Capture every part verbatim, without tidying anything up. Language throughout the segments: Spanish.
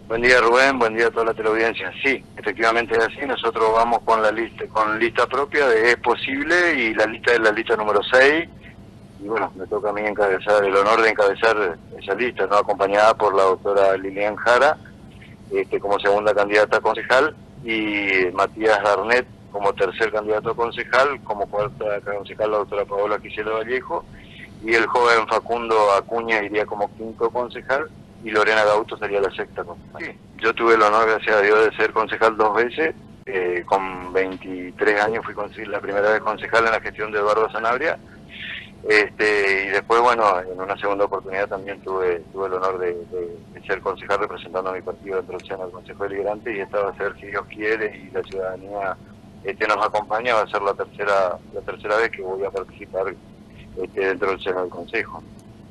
Buen día, Rubén, buen día a toda la teleaudiencia. Sí, efectivamente es así, nosotros vamos con la lista con lista propia de Es Posible y la lista es la lista número seis, y bueno, me toca a mí encabezar, el honor de encabezar esa lista, ¿no? Acompañada por la doctora Lilian Jara, este, como segunda candidata a concejal, y Matías Garnet como tercer candidato a concejal, como cuarta concejal la doctora Paola Quisela Vallejo, y el joven Facundo Acuña iría como quinto concejal, y Lorena Gauto sería la sexta concejal. Sí, yo tuve el honor, gracias a Dios, de ser concejal dos veces. Eh, con veintitrés años fui la primera vez concejal en la gestión de Eduardo Sanabria. Este, y después, bueno, en una segunda oportunidad también tuve tuve el honor de, de, de ser concejal representando a mi partido dentro del seno del Consejo Deliberante, y esta va a ser, si Dios quiere y la ciudadanía este, nos acompaña, va a ser la tercera la tercera vez que voy a participar este, dentro del seno del Consejo.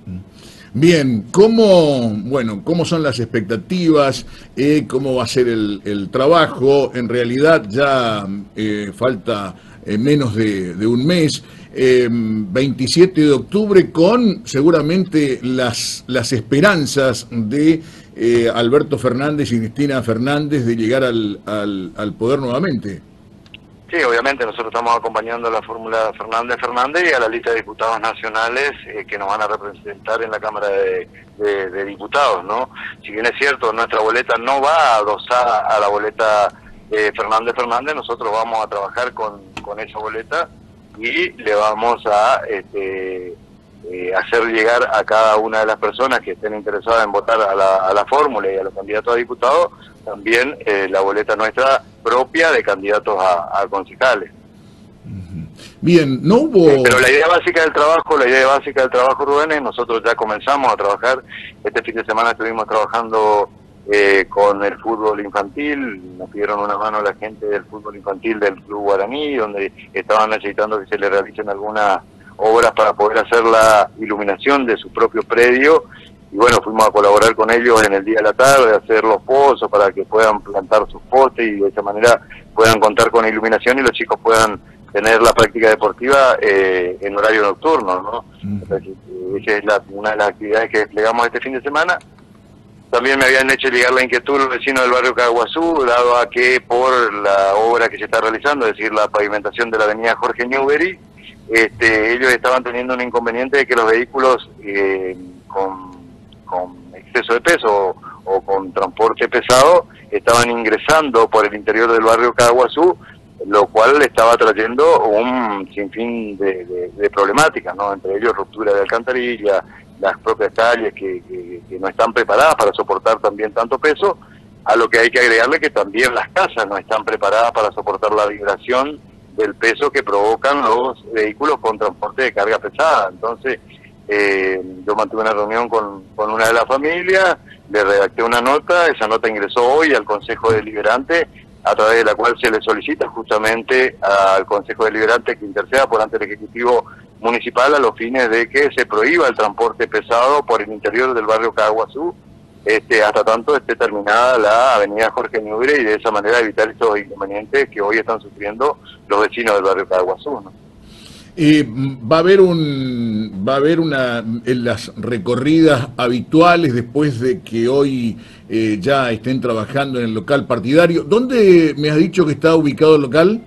Bien, ¿cómo, bueno, cómo son las expectativas? Eh, ¿Cómo va a ser el, el trabajo? En realidad ya eh, falta eh, menos de, de un mes, eh, veintisiete de octubre, con seguramente las, las esperanzas de eh, Alberto Fernández y Cristina Fernández de llegar al, al, al poder nuevamente. Sí, obviamente nosotros estamos acompañando a la fórmula Fernández Fernández y a la lista de diputados nacionales eh, que nos van a representar en la Cámara de, de, de Diputados, ¿no? Si bien es cierto, nuestra boleta no va adosada a la boleta eh, Fernández Fernández, nosotros vamos a trabajar con, con esa boleta y le vamos a este, eh, hacer llegar a cada una de las personas que estén interesadas en votar a la, a la fórmula y a los candidatos a diputados, también eh, la boleta nuestra propia de candidatos a, a concejales. Bien, no hubo... Eh, pero la idea básica del trabajo, la idea básica del trabajo, Rubén, es nosotros ya comenzamos a trabajar. Este fin de semana estuvimos trabajando eh, con el fútbol infantil, nos pidieron una mano la gente del fútbol infantil del Club Guaraní, donde estaban necesitando que se le realicen algunas obras para poder hacer la iluminación de su propio predio. Y bueno, fuimos a colaborar con ellos en el día de la tarde, a hacer los pozos para que puedan plantar sus postes y de esa manera puedan contar con iluminación y los chicos puedan tener la práctica deportiva eh, en horario nocturno, ¿no? Mm. Entonces, esa es la, una de las actividades que desplegamos este fin de semana. También me habían hecho llegar la inquietud los vecinos del barrio Caguazú, dado a que por la obra que se está realizando, es decir, la pavimentación de la avenida Jorge Newbery, este, ellos estaban teniendo un inconveniente de que los vehículos eh, con con exceso de peso o, o con transporte pesado estaban ingresando por el interior del barrio Caguazú, lo cual estaba trayendo un sinfín de, de, de problemáticas, ¿no? Entre ellos ruptura de alcantarilla, las propias calles que, que, que no están preparadas para soportar también tanto peso, a lo que hay que agregarle que también las casas no están preparadas para soportar la vibración del peso que provocan los vehículos con transporte de carga pesada. Entonces, Eh, yo mantuve una reunión con, con una de las familias, le redacté una nota, esa nota ingresó hoy al Consejo Deliberante, a través de la cual se le solicita justamente al Consejo Deliberante que interceda por ante el Ejecutivo Municipal a los fines de que se prohíba el transporte pesado por el interior del barrio Caguazú, este, hasta tanto esté terminada la avenida Jorge Newbery, y de esa manera evitar estos inconvenientes que hoy están sufriendo los vecinos del barrio Caguazú, ¿no? Eh, va a haber un va a haber una en las recorridas habituales después de que hoy eh, ya estén trabajando en el local partidario. ¿Dónde me has dicho que está ubicado el local?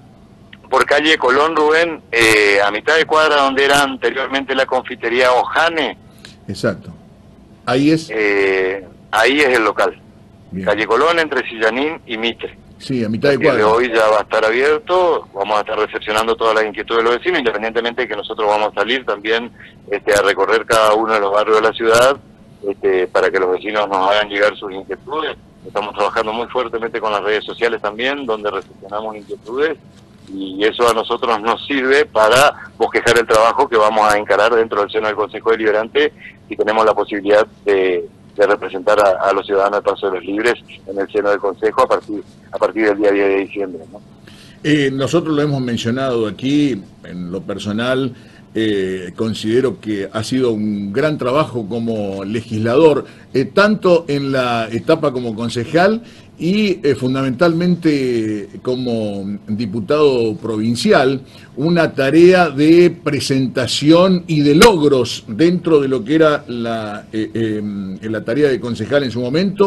Por calle Colón, Rubén, eh, a mitad de cuadra donde era anteriormente la confitería Ojane. Exacto. Ahí es. Eh, ahí es el local. Bien. Calle Colón entre Sillanín y Mitre. Sí, a mitad de cuadra. De hoy ya va a estar abierto, vamos a estar recepcionando todas las inquietudes de los vecinos, independientemente de que nosotros vamos a salir también este, a recorrer cada uno de los barrios de la ciudad, este, para que los vecinos nos hagan llegar sus inquietudes. Estamos trabajando muy fuertemente con las redes sociales también, donde recepcionamos inquietudes, y eso a nosotros nos sirve para bosquejar el trabajo que vamos a encarar dentro del seno del Consejo Deliberante, y tenemos la posibilidad de... de representar a, a los ciudadanos de Paso de los Libres en el seno del Consejo a partir a partir del día diez de diciembre, ¿no? Eh, nosotros lo hemos mencionado aquí, en lo personal, eh, considero que ha sido un gran trabajo como legislador, eh, tanto en la etapa como concejal y eh, fundamentalmente como diputado provincial, una tarea de presentación y de logros dentro de lo que era la, eh, eh, la tarea de concejal en su momento,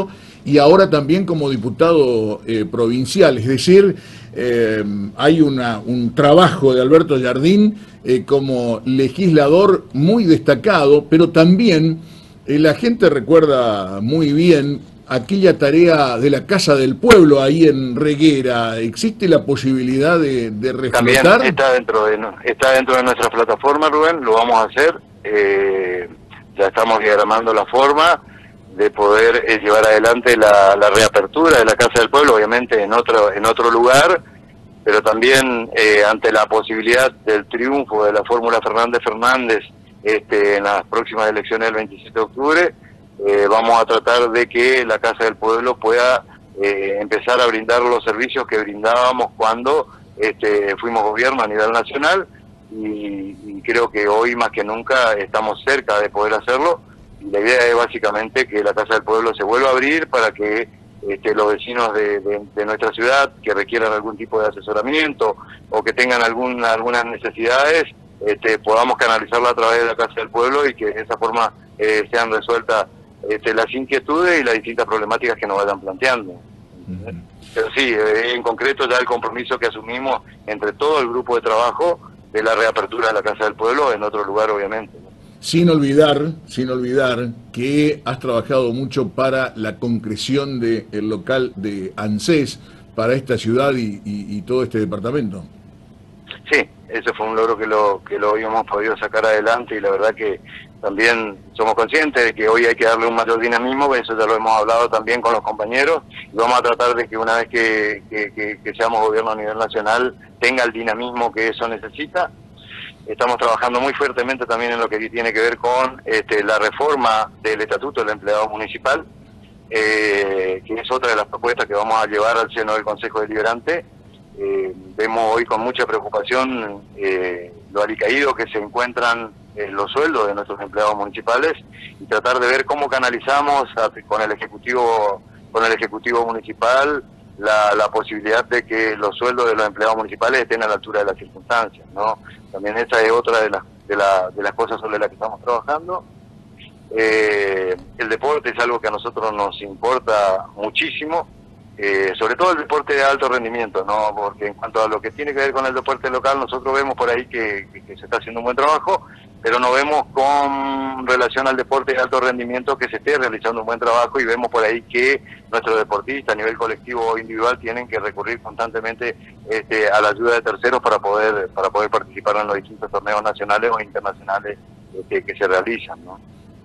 y ahora también como diputado eh, provincial. Es decir, eh, hay una, un trabajo de Alberto Jardín eh, como legislador muy destacado, pero también eh, la gente recuerda muy bien aquella tarea de la Casa del Pueblo ahí en Reguera. ¿Existe la posibilidad de, de También reflotar? está dentro de está dentro de nuestra plataforma, Rubén, lo vamos a hacer. Eh, ya estamos diagramando la forma de poder eh, llevar adelante la, la reapertura de la Casa del Pueblo, obviamente en otro en otro lugar, pero también eh, ante la posibilidad del triunfo de la fórmula Fernández Fernández este, en las próximas elecciones del veintisiete de octubre, eh, vamos a tratar de que la Casa del Pueblo pueda eh, empezar a brindar los servicios que brindábamos cuando este, fuimos gobierno a nivel nacional, y, y creo que hoy más que nunca estamos cerca de poder hacerlo. Y la idea es básicamente que la Casa del Pueblo se vuelva a abrir para que este, los vecinos de, de, de nuestra ciudad que requieran algún tipo de asesoramiento o que tengan algún, algunas necesidades, este, podamos canalizarla a través de la Casa del Pueblo y que de esa forma eh, sean resueltas este, las inquietudes y las distintas problemáticas que nos vayan planteando. Uh-huh. Pero sí, eh, en concreto ya el compromiso que asumimos entre todo el grupo de trabajo de la reapertura de la Casa del Pueblo en otro lugar, obviamente, ¿no? Sin olvidar, sin olvidar que has trabajado mucho para la concreción del local de ANSES para esta ciudad y, y, y todo este departamento. Sí, ese fue un logro que lo que lo habíamos podido sacar adelante, y la verdad que también somos conscientes de que hoy hay que darle un mayor dinamismo. Eso ya lo hemos hablado también con los compañeros, y vamos a tratar de que una vez que, que, que, que seamos gobierno a nivel nacional tenga el dinamismo que eso necesita. Estamos trabajando muy fuertemente también en lo que tiene que ver con este, la reforma del Estatuto del Empleado Municipal, eh, que es otra de las propuestas que vamos a llevar al seno del Consejo Deliberante. Eh, vemos hoy con mucha preocupación eh, lo alicaído que se encuentran eh, los sueldos de nuestros empleados municipales, y tratar de ver cómo canalizamos a, con el Ejecutivo, con el Ejecutivo Municipal la, la posibilidad de que los sueldos de los empleados municipales estén a la altura de las circunstancias, ¿no? También esa es otra de las de, la, de las cosas sobre las que estamos trabajando. Eh, el deporte es algo que a nosotros nos importa muchísimo, eh, sobre todo el deporte de alto rendimiento, ¿no? Porque en cuanto a lo que tiene que ver con el deporte local, nosotros vemos por ahí que, que, que se está haciendo un buen trabajo, pero no vemos con relación al deporte de alto rendimiento que se esté realizando un buen trabajo, y vemos por ahí que nuestros deportistas a nivel colectivo o individual tienen que recurrir constantemente este, a la ayuda de terceros para poder para poder participar en los distintos torneos nacionales o internacionales este, que se realizan, ¿no?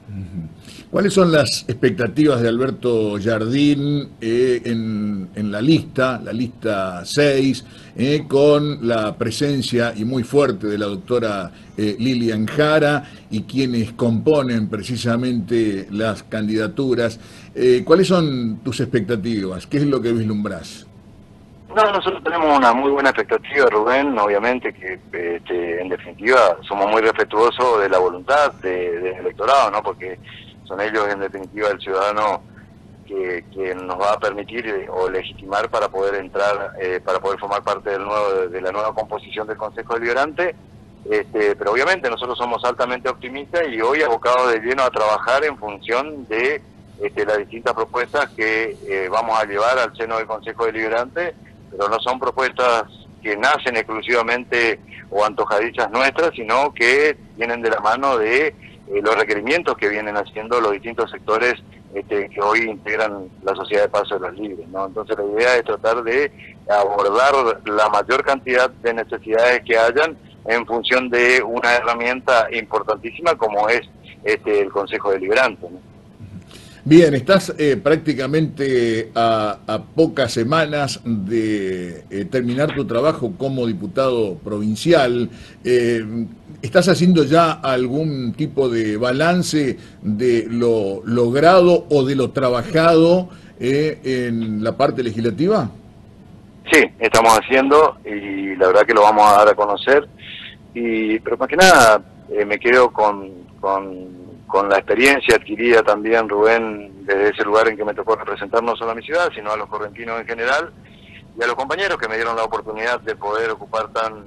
¿Cuáles son las expectativas de Alberto Jardín eh, en, en la lista, la lista seis, eh, con la presencia y muy fuerte de la doctora eh, Lilian Jara y quienes componen precisamente las candidaturas? Eh, ¿Cuáles son tus expectativas? ¿Qué es lo que vislumbrás? No, nosotros tenemos una muy buena expectativa, Rubén, obviamente que este, en definitiva somos muy respetuosos de la voluntad de, del electorado, ¿no? Porque son ellos en definitiva el ciudadano que, que nos va a permitir eh, o legitimar para poder entrar, eh, para poder formar parte del nuevo de la nueva composición del Consejo Deliberante. Este, pero obviamente nosotros somos altamente optimistas y hoy abocados de lleno a trabajar en función de este, las distintas propuestas que eh, vamos a llevar al seno del Consejo Deliberante, pero no son propuestas que nacen exclusivamente o antojadizas nuestras, sino que vienen de la mano de Eh, los requerimientos que vienen haciendo los distintos sectores este, que hoy integran la Sociedad de Paso de los Libres, ¿no? Entonces la idea es tratar de abordar la mayor cantidad de necesidades que hayan en función de una herramienta importantísima como es este, el Consejo Deliberante, ¿no? Bien, estás eh, prácticamente a, a pocas semanas de eh, terminar tu trabajo como diputado provincial. Eh, ¿Estás haciendo ya algún tipo de balance de lo logrado o de lo trabajado eh, en la parte legislativa? Sí, estamos haciendo, y la verdad que lo vamos a dar a conocer. Y, pero más que nada eh, me quedo con... con con la experiencia adquirida también, Rubén, desde ese lugar en que me tocó representar no solo a mi ciudad, sino a los correntinos en general, y a los compañeros que me dieron la oportunidad de poder ocupar tan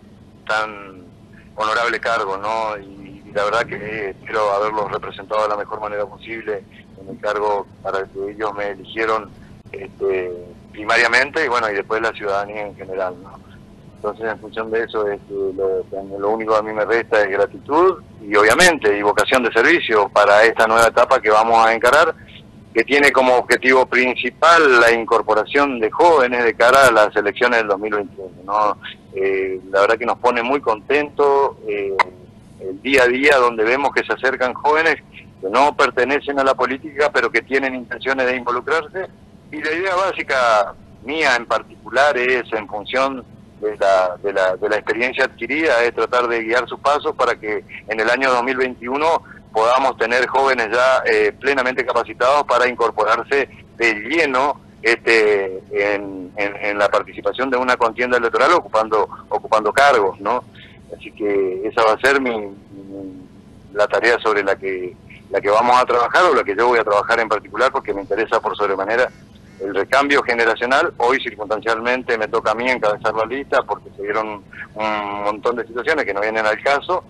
tan honorable cargo, ¿no? Y, y la verdad que espero haberlos representado de la mejor manera posible en el cargo para el que ellos me eligieron este, primariamente, y bueno, y después la ciudadanía en general, ¿no? Entonces, en función de eso, es que lo, lo único que a mí me resta es gratitud y obviamente y vocación de servicio para esta nueva etapa que vamos a encarar, que tiene como objetivo principal la incorporación de jóvenes de cara a las elecciones del dos mil veintiuno, ¿no? Eh, la verdad que nos pone muy contentos eh, el día a día, donde vemos que se acercan jóvenes que no pertenecen a la política, pero que tienen intenciones de involucrarse, y la idea básica mía en particular es, en función de la, de la, de la experiencia adquirida, es tratar de guiar sus pasos para que en el año dos mil veintiuno podamos tener jóvenes ya eh, plenamente capacitados para incorporarse de lleno este, en, en, en la participación de una contienda electoral ocupando ocupando cargos, ¿no? Así que esa va a ser mi, mi, la tarea sobre la que la que vamos a trabajar, o la que yo voy a trabajar en particular, porque me interesa por sobremanera el recambio generacional. Hoy circunstancialmente me toca a mí encabezar la lista porque se dieron un montón de situaciones que no vienen al caso,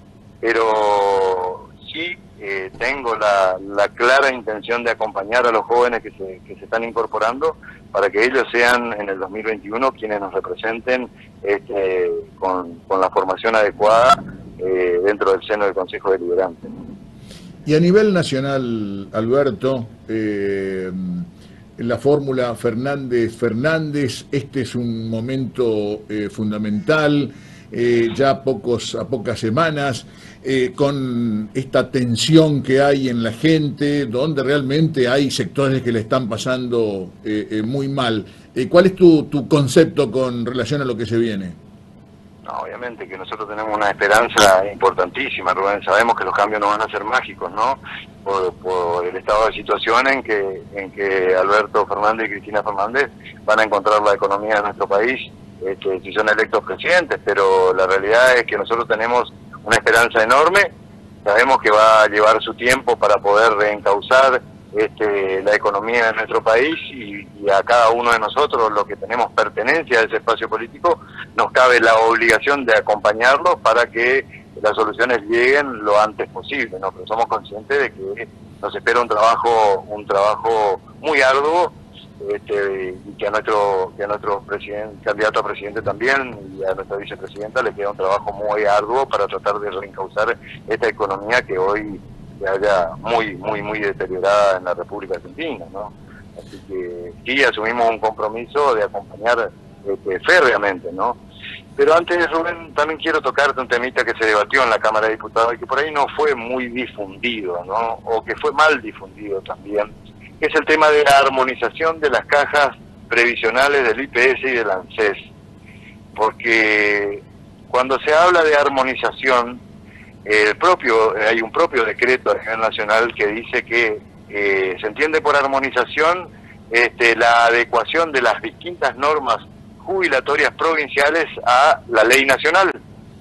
pero sí eh, tengo la, la clara intención de acompañar a los jóvenes que se, que se están incorporando para que ellos sean en el dos mil veintiuno quienes nos representen este, con, con la formación adecuada eh, dentro del seno del Consejo Deliberante. Y a nivel nacional, Alberto, eh, la fórmula Fernández-Fernández, este es un momento eh, fundamental, eh, ya pocos, a pocas semanas, eh, con esta tensión que hay en la gente, donde realmente hay sectores que le están pasando eh, eh, muy mal. Eh, ¿Cuál es tu, tu concepto con relación a lo que se viene? No, obviamente que nosotros tenemos una esperanza importantísima, Rubén. Sabemos que los cambios no van a ser mágicos, ¿no? Por, por el estado de situación en que en que Alberto Fernández y Cristina Fernández van a encontrar la economía de nuestro país, este, si son electos presidentes, pero la realidad es que nosotros tenemos una esperanza enorme. Sabemos que va a llevar su tiempo para poder reencauzar este, la economía de nuestro país, y, y a cada uno de nosotros, los que tenemos pertenencia a ese espacio político, nos cabe la obligación de acompañarlos para que las soluciones lleguen lo antes posible, ¿no? Pero somos conscientes de que nos espera un trabajo un trabajo muy arduo, este, y que a nuestro que a nuestro presidente, candidato a presidente también, y a nuestra vicepresidenta le queda un trabajo muy arduo para tratar de reencauzar esta economía que hoy se haya muy muy muy deteriorada en la República Argentina, ¿no? Así que sí, asumimos un compromiso de acompañar este, férreamente, ¿no? Pero antes, Rubén, también quiero tocarte un temita que se debatió en la Cámara de Diputados y que por ahí no fue muy difundido, ¿no? O que fue mal difundido también, que es el tema de la armonización de las cajas previsionales del I P S y del ANSES. Porque cuando se habla de armonización, el propio hay un propio decreto a nivel nacional que dice que eh, se entiende por armonización este, la adecuación de las distintas normas jubilatorias provinciales a la ley nacional.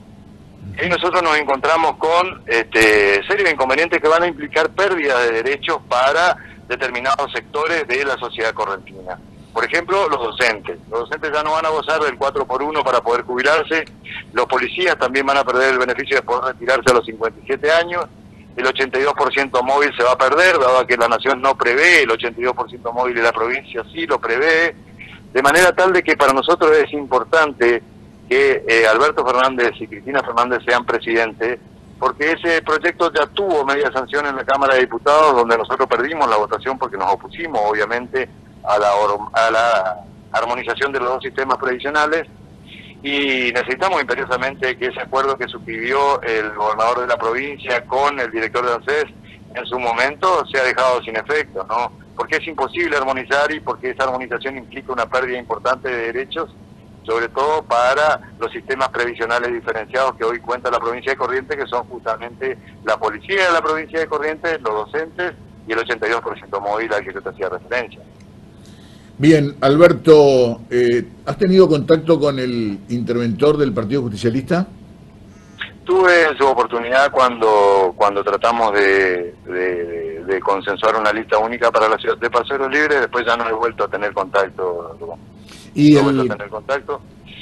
Y nosotros nos encontramos con este, serie de inconvenientes que van a implicar pérdida de derechos para determinados sectores de la sociedad correntina. Por ejemplo, los docentes. Los docentes ya no van a gozar del cuatro por uno para poder jubilarse. Los policías también van a perder el beneficio de poder retirarse a los cincuenta y siete años. El ochenta y dos por ciento móvil se va a perder, dado que la nación no prevé el ochenta y dos por ciento móvil y la provincia sí lo prevé. De manera tal de que para nosotros es importante que eh, Alberto Fernández y Cristina Fernández sean presidentes, porque ese proyecto ya tuvo media sanción en la Cámara de Diputados, donde nosotros perdimos la votación porque nos opusimos, obviamente, a la, a la armonización de los dos sistemas previsionales, y necesitamos imperiosamente que ese acuerdo que suscribió el gobernador de la provincia con el director de ANSES en su momento sea dejado sin efecto, ¿no? Porque es imposible armonizar y porque esa armonización implica una pérdida importante de derechos, sobre todo para los sistemas previsionales diferenciados que hoy cuenta la provincia de Corrientes, que son justamente la policía de la provincia de Corrientes, los docentes y el ochenta y dos por ciento móvil al que yo te hacía referencia. Bien, Alberto, eh, ¿has tenido contacto con el interventor del Partido Justicialista? Tuve su oportunidad cuando cuando tratamos de, de, de consensuar una lista única para la ciudad de Paseros Libres. Después ya no he vuelto a tener contacto. Y no he el, vuelto a tener contacto.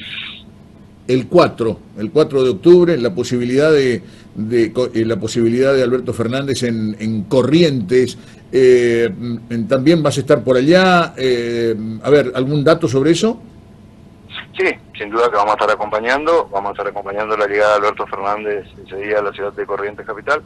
El cuatro, el cuatro de octubre, la posibilidad de, de, de la posibilidad de Alberto Fernández en, en Corrientes. Eh, ¿También vas a estar por allá? Eh, a ver, ¿algún dato sobre eso? Sí, sin duda que vamos a estar acompañando, vamos a estar acompañando la llegada de Alberto Fernández ese día a la ciudad de Corrientes Capital.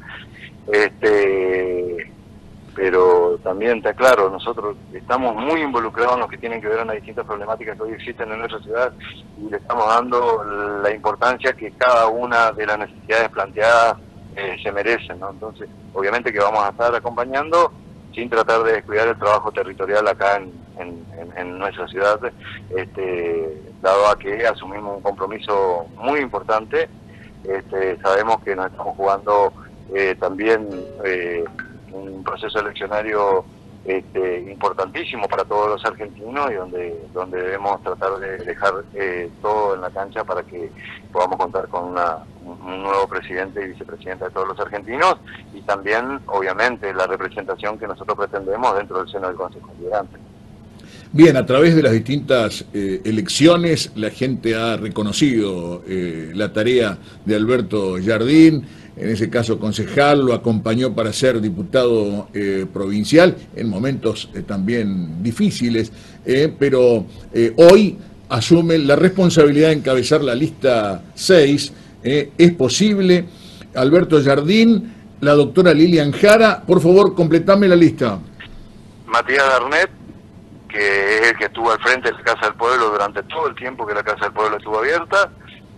Este, pero también está claro, nosotros estamos muy involucrados en lo que tienen que ver en las distintas problemáticas que hoy existen en nuestra ciudad y le estamos dando la importancia que cada una de las necesidades planteadas eh, se merecen, ¿no? Entonces, obviamente que vamos a estar acompañando sin tratar de descuidar el trabajo territorial acá en, en, en, en nuestra ciudad, este, dado a que asumimos un compromiso muy importante. Este, sabemos que nos estamos jugando eh, también eh, un proceso eleccionario este, importantísimo para todos los argentinos y donde donde debemos tratar de dejar eh, todo en la cancha para que podamos contar con una, un nuevo presidente y vicepresidenta de todos los argentinos y también, obviamente, la representación que nosotros pretendemos dentro del seno del Consejo Deliberante. Bien, a través de las distintas eh, elecciones la gente ha reconocido eh, la tarea de Alberto Jardín, en ese caso concejal, lo acompañó para ser diputado eh, provincial en momentos eh, también difíciles, eh, pero eh, hoy asume la responsabilidad de encabezar la lista seis. Eh, es posible. Alberto Jardín, la doctora Lilian Jara, por favor, completame la lista. Matías Garnet, que es el que estuvo al frente de la Casa del Pueblo durante todo el tiempo que la Casa del Pueblo estuvo abierta,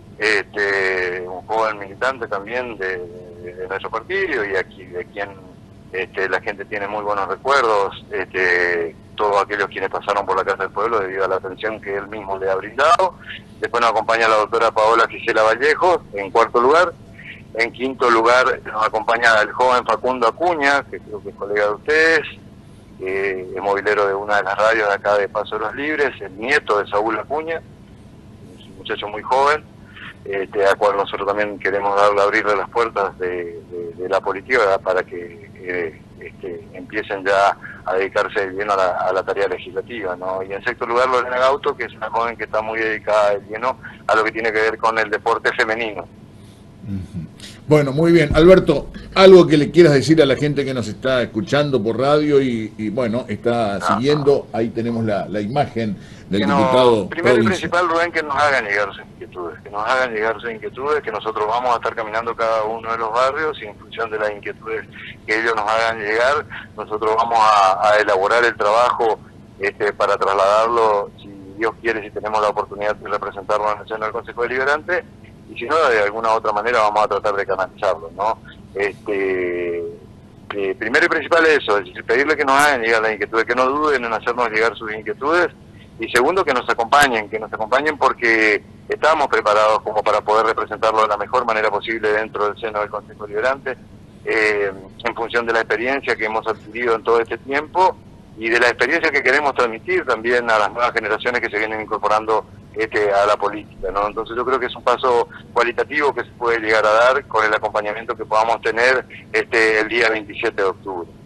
este, un joven militante también de, de, de nuestro partido y aquí de quien este, la gente tiene muy buenos recuerdos, este, todos aquellos quienes pasaron por la Casa del Pueblo debido a la atención que él mismo le ha brindado. Después nos acompaña la doctora Paola Gisela Vallejo, en cuarto lugar. En quinto lugar nos acompaña el joven Facundo Acuña, que creo que es colega de ustedes, que es movilero de una de las radios de acá de Paso de los Libres, el nieto de Saúl Acuña, un muchacho muy joven, este, a cual nosotros también queremos darle, abrirle las puertas de, de, de la política, ¿verdad?, para que eh, este, empiecen ya a dedicarse de lleno a la, a la tarea legislativa, ¿no? Y en sexto lugar Lorena Gauto, que es una joven que está muy dedicada de lleno a lo que tiene que ver con el deporte femenino. Uh-huh. Bueno, muy bien. Alberto, algo que le quieras decir a la gente que nos está escuchando por radio y, y bueno, está Ajá. siguiendo, ahí tenemos la, la imagen del que diputado no, primero y provincial. principal, Rubén, que nos hagan llegar sus inquietudes, que nos hagan llegar sus inquietudes, que nosotros vamos a estar caminando cada uno de los barrios y en función de las inquietudes que ellos nos hagan llegar, nosotros vamos a, a elaborar el trabajo este, para trasladarlo, si Dios quiere, si tenemos la oportunidad de representarlo en el seno del Consejo Deliberante, y si no, de alguna otra manera vamos a tratar de canalizarlo, ¿no? Este, eh, primero y principal es eso, es decir, pedirle que nos hagan llegar las inquietudes, que no duden en hacernos llegar sus inquietudes, y segundo, que nos acompañen, que nos acompañen porque estamos preparados como para poder representarlo de la mejor manera posible dentro del seno del Consejo Deliberante, eh, en función de la experiencia que hemos adquirido en todo este tiempo y de la experiencia que queremos transmitir también a las nuevas generaciones que se vienen incorporando este, a la política, ¿no? Entonces yo creo que es un paso cualitativo que se puede llegar a dar con el acompañamiento que podamos tener este el día veintisiete de octubre.